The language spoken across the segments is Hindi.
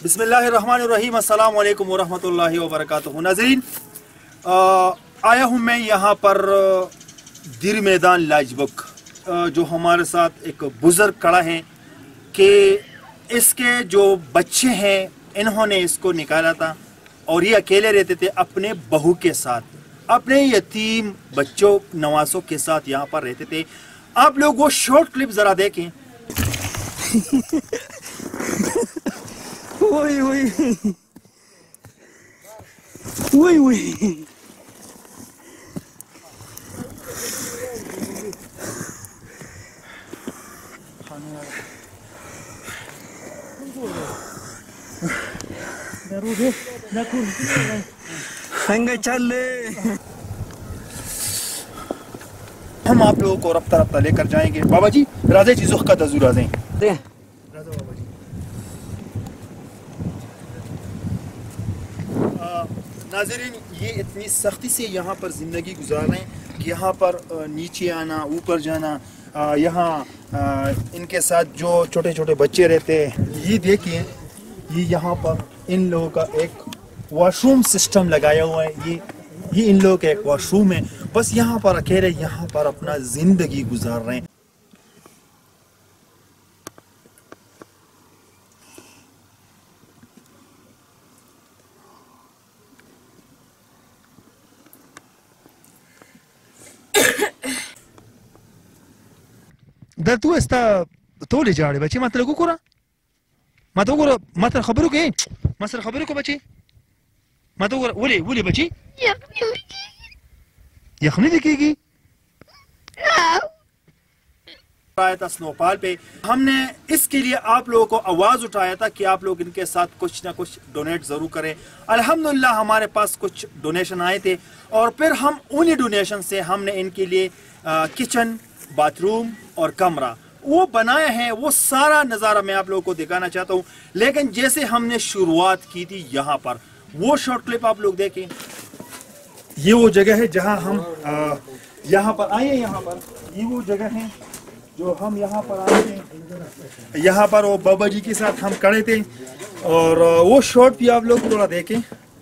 बिस्मिल्लाहिर्रहमानिर्रहीम, अस्सलाम वालेकुम वरहमतुल्लाहि वबरकातुहू। नाज़रीन, आया हूँ मैं यहाँ पर दिर मैदान लाजबक, जो हमारे साथ एक बुज़ुर्ग खड़ा है कि इसके जो बच्चे हैं इन्होंने इसको निकाला था और ये अकेले रहते थे अपने बहू के साथ, अपने यतीम बच्चों नवासों के साथ यहाँ पर रहते थे। आप लोग वो शॉर्ट क्लिप ज़रा देखें। Uy, uy. Uy, uy. Venga, echarle. हम आप लोगों को रफ्ता रफ्ता लेकर जाएंगे। बाबा जी राजे चीज़ों का तजूर राजे राजा बाबा जी। नाज़रीन, ये इतनी सख्ती से यहाँ पर ज़िंदगी गुजार रहे हैं कि यहाँ पर नीचे आना, ऊपर जाना, यहाँ इनके साथ जो छोटे छोटे बच्चे रहते हैं, ये देखिए, ये यहाँ पर इन लोगों का एक वॉशरूम सिस्टम लगाया हुआ है। ये इन लोगों का एक वॉशरूम है। बस यहाँ पर अकेले यहाँ पर अपना ज़िंदगी गुजार रहे हैं। ده tú está طول جاري بچي ما تلقوا كرة ما تقول ما تخبروك ايه ما تخبروك بچي ما تقول ولي بچي यखनी दिखेगी। आया था स्नोफॉल पे, हमने इसके लिए आप लोगों को आवाज उठाया था कि आप लोग इनके साथ कुछ ना कुछ डोनेट जरूर करें। अल्हम्दुलिल्लाह हमारे पास कुछ डोनेशन आए थे और फिर हम उन्हीं डोनेशन से हमने इनके लिए किचन, बाथरूम और कमरा वो बनाया है। वो सारा नज़ारा मैं आप लोगों को दिखाना चाहता हूँ। लेकिन जैसे हमने शुरुआत की थी यहाँ पर, वो शॉर्ट क्लिप आप लोग देखें। ये वो जगह है जहाँ हम यहाँ पर आए। यहाँ पर ये वो जगह है जो हम यहाँ पर आए थे। यहाँ पर वो बाबा जी के साथ हम खड़े थे और वो शॉट भी आप लोग थोड़ा देखें।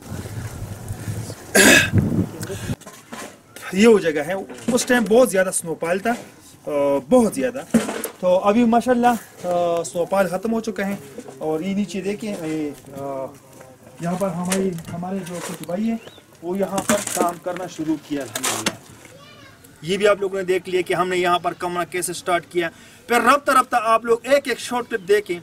ये वो जगह है। उस टाइम बहुत ज़्यादा स्नोफॉल था, बहुत ज़्यादा। तो अभी माशाल्लाह स्नोफॉल ख़त्म हो चुका है। और ये नीचे देखें, यहाँ पर हमारे जो कुछ भाई हैं वो यहाँ पर काम करना शुरू किया अल्हम्दुलिल्लाह। ये भी आप लोगों ने देख लिया कि हमने यहाँ पर कमरा कैसे स्टार्ट किया। फिर रफ्ता रफ्ता आप लोग एक एक शॉर्ट क्लिप देखें।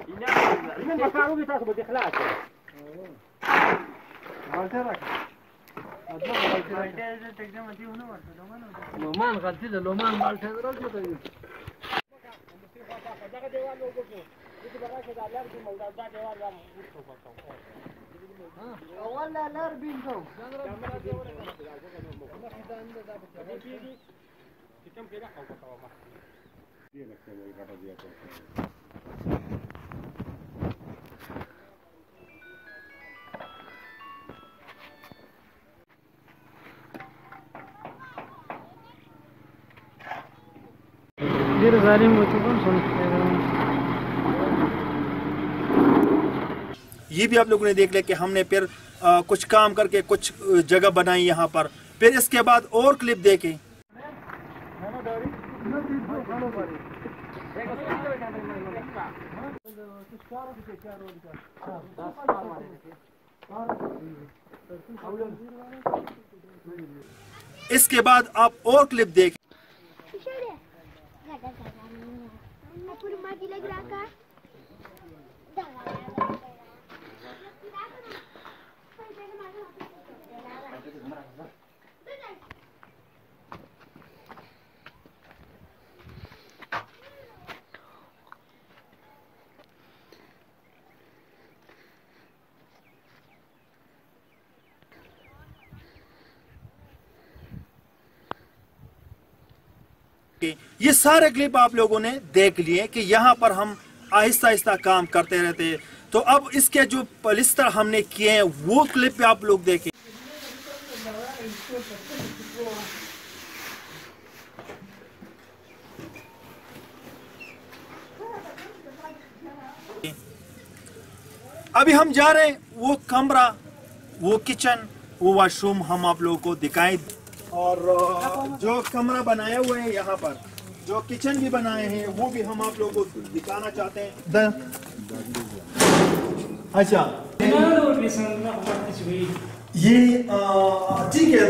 ये भी आप लोगों ने देख लिया कि हमने फिर कुछ काम करके कुछ जगह बनाई यहाँ पर। फिर इसके बाद और क्लिप देखें। इसके बाद आप और क्लिप देखें। ये सारे क्लिप आप लोगों ने देख लिए कि यहाँ पर हम आहिस्ता आहिस्ता काम करते रहते हैं। तो अब इसके जो पलिस्तर हमने किए हैं वो क्लिप आप लोग देखें। अभी हम जा रहे हैं वो कमरा, वो किचन, वो वॉशरूम हम आप लोगों को दिखाएं। और जो कमरा बनाया हुआ है यहाँ पर, जो किचन भी बनाए हैं वो भी हम आप लोगों को दिखाना चाहते हैं। अच्छा ये ठीक है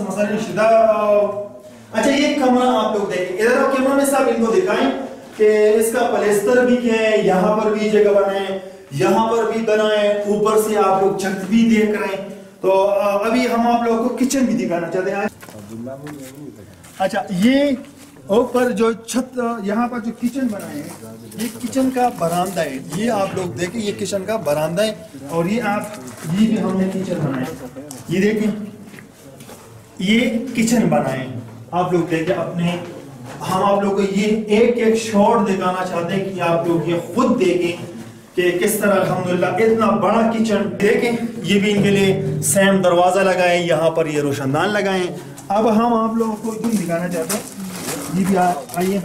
अच्छा ये कमरा आप लोग देखें, इधर आप कैमरा में साहब इनको दिखाएं कि इसका प्लेस्टर भी क्या है, यहाँ पर भी जगह बनाए, यहाँ पर भी बनाए, ऊपर से आप लोग छत भी देख रहे हैं। तो अभी हम आप लोगों को किचन भी दिखाना चाहते हैं। अच्छा ये ऊपर जो छत, यहाँ पर जो किचन बनाए हैं, ये किचन का बरामदा है। ये आप लोग देखें, ये किचन का बरामदा है। और ये भी हमने किचन बनाया, ये देखें, ये किचन बनाए आप लोग देखें अपने। हम आप लोग को ये एक एक शॉट दिखाना चाहते हैं कि आप लोग ये खुद देखें कि किस तरह अल्हम्दुलिल्लाह इतना बड़ा किचन देखें। ये भी इनके लिए सेम दरवाजा लगाए, यहाँ पर ये रोशनदान लगाए। अब हम आप लोगों को जो दिखाना चाहते हैं, ये भी आइए,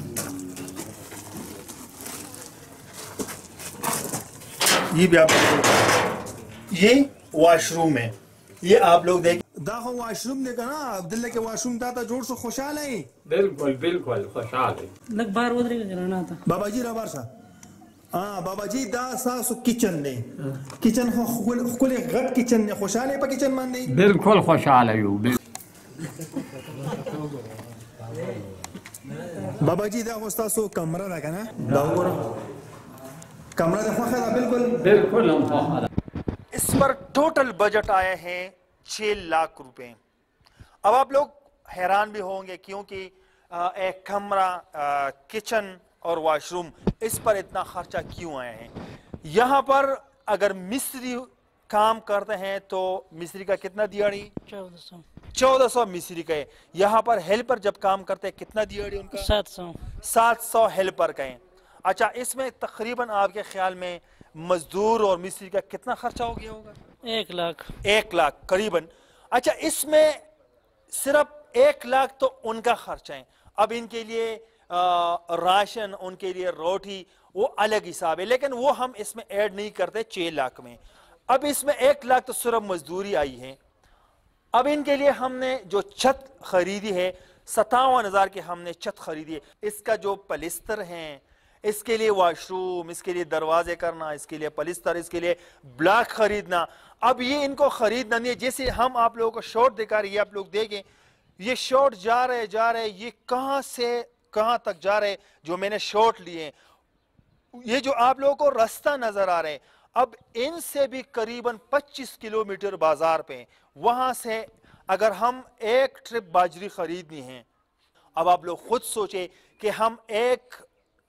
ये भी आप, ये वॉशरूम है, ये आप लोग देख दाखो वॉशरूम देखा ना, अब्दुल्ला के वॉशरूम था जोर से खुशहाल है। बिल्कुल बिल्कुल खुशहाल है। लग बार उधर ही रहना था बाबा जी रबार सा हाँ बाबा जी दा सासु किचन ने किचन खुले गट किचन ने खुशहाल है पर किचन मान नहीं बिल्कुल खुशहाल है यू बाबा जी दा सासु कमरा रखा ना दाऊर कमरा देखो बिल्कुल बिल्कुल। इस पर टोटल बजट आया है 6 लाख रुपए। अब आप लोग हैरान भी होंगे क्योंकि एक कमरा, किचन और वॉशरूम, इस पर इतना खर्चा क्यों आया है। यहाँ पर अगर मिस्त्री काम करते हैं तो मिस्त्री का कितना दिहाड़ी? 1400 मिस्त्री का है। यहाँ पर हेल्पर जब काम करते हैं कितना दिहाड़ी उनका? 700 हेल्पर का है। अच्छा इसमें तकरीबन आपके ख्याल में मजदूर और मिस्त्री का कितना खर्चा हो गया होगा? 1 लाख करीबन। अच्छा इसमें सिर्फ 1 लाख तो उनका खर्चा है। अब इनके लिए राशन, उनके लिए रोटी, वो अलग हिसाब है, लेकिन वो हम इसमें ऐड नहीं करते 6 लाख में। अब इसमें 1 लाख तो सिर्फ मजदूरी आई है। अब इनके लिए हमने जो छत खरीदी है 57,000 की हमने छत खरीदी है। इसका जो पलिस्तर है, इसके लिए वॉशरूम, इसके लिए दरवाजे करना, इसके लिए पलिस्तर, इसके लिए ब्लॉक खरीदना। अब ये इनको खरीदना नहीं है। जैसे हम आप लोगों को शॉट दिखा रहे हैं, आप लोग देखें ये शॉट जा रहे ये कहां से कहां तक जा रहे जो मैंने शॉट लिए। ये जो आप लोगों को रास्ता नजर आ रहे हैं, अब इनसे भी करीबन 25 किलोमीटर बाजार पे, वहां से अगर हम एक ट्रिप बाजरी खरीदनी है, अब आप लोग खुद सोचे कि हम एक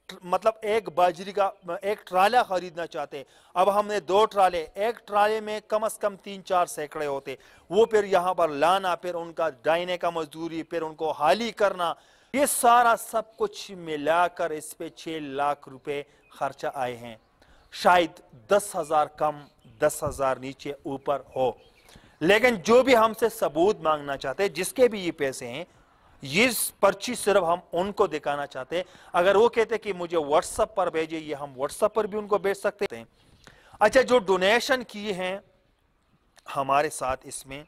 बाजरी का एक ट्राला खरीदना चाहते। अब हमने 2 ट्राले, एक ट्राले में कम से कम 3-4 सैकड़े होते, वो फिर यहाँ पर लाना, फिर उनका डाइने का मजदूरी, फिर उनको हाली करना, ये सारा सब कुछ मिलाकर इस पे 6 लाख रुपए खर्चा आए हैं। शायद 10,000 कम, 10,000 नीचे ऊपर हो, लेकिन जो भी हमसे सबूत मांगना चाहते हैं, जिसके भी ये पैसे हैं, ये पर्ची सिर्फ हम उनको दिखाना चाहते हैं। अगर वो कहते हैं कि मुझे व्हाट्सएप पर भेजिए, ये हम व्हाट्सएप पर भी उनको भेज सकते हैं। अच्छा जो डोनेशन किए हैं हमारे साथ, इसमें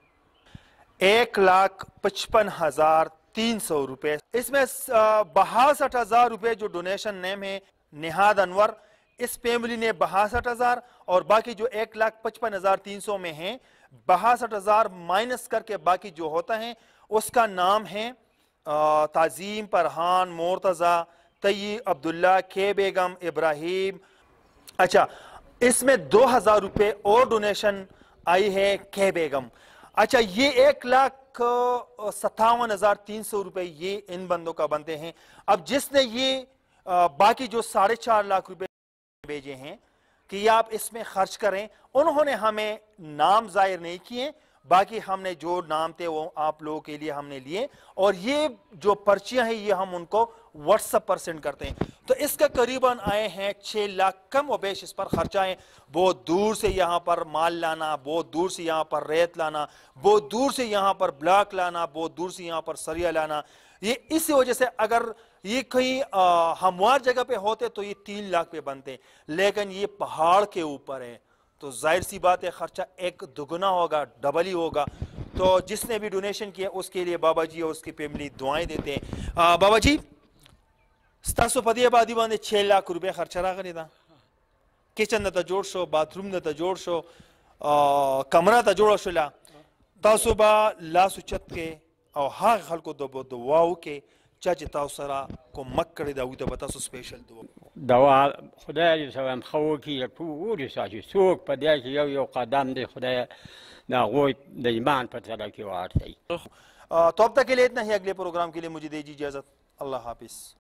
1,55,300 रुपए, इसमें 62,000 रुपए जो डोनेशन नेम है निहाद अनवर, इस फैमिली ने 62,000, और बाकी जो 1,55,300 में है 62,000 माइनस करके बाकी जो होता है उसका नाम है ताजीम, परहान, मोर्तजा, तय्यब, अब्दुल्ला, के बेगम, इब्राहिम। अच्छा इसमें 2,000 रुपए और डोनेशन आई है के बेगम। अच्छा ये 1,57,300 रुपए ये इन बंदों का बनते हैं। अब जिसने ये बाकी जो 4.5 लाख रुपए भेजे हैं कि आप इसमें खर्च करें, उन्होंने हमें नाम जाहिर नहीं किए, बाकी हमने जो नाम थे वो आप लोगों के लिए हमने लिए, और ये जो पर्चियां हैं ये हम उनको व्हाट्सएप पर सेंड करते हैं। तो इसका करीबन आए हैं 6 लाख कम व बेश इस पर खर्चा है। बहुत दूर से यहाँ पर माल लाना, बहुत दूर से यहाँ पर रेत लाना, बहुत दूर से यहाँ पर ब्लॉक लाना, बहुत दूर से यहाँ पर सरिया लाना। ये इसी वजह से अगर ये कहीं हमवार जगह पे होते तो ये 3 लाख पे बनते, लेकिन ये पहाड़ के ऊपर है तो जाहिर सी बात है खर्चा एक दुगुना होगा, डबल ही होगा। तो जिसने भी डोनेशन किया उसके लिए बाबा जी और उसकी फैमिली दुआएं देते हैं। बाबा जी स्तासो पदी आबादी बांधे 6 लाख रुपये खर्चा रागनी था, किचन नता जोड़ शो, बाथरूम नता जोड़ शो, कमरा ता जोड़ शोला तासो बा लासु चत के और हाँ खल को दो दुआओ के चाचे तासरा को मक्कड़े दाऊ तो बता सो स्पेशल دوا خدای سوام خو کی پوری ساجي سوق پدای کی یو قدم دی خدای نا غوی د ایمان پر چلا کی وارتي तो अब तक के लिए इतना ही। अगले प्रोग्राम के लिए मुझे दीजिए इजाजत। अल्लाह हाफिज।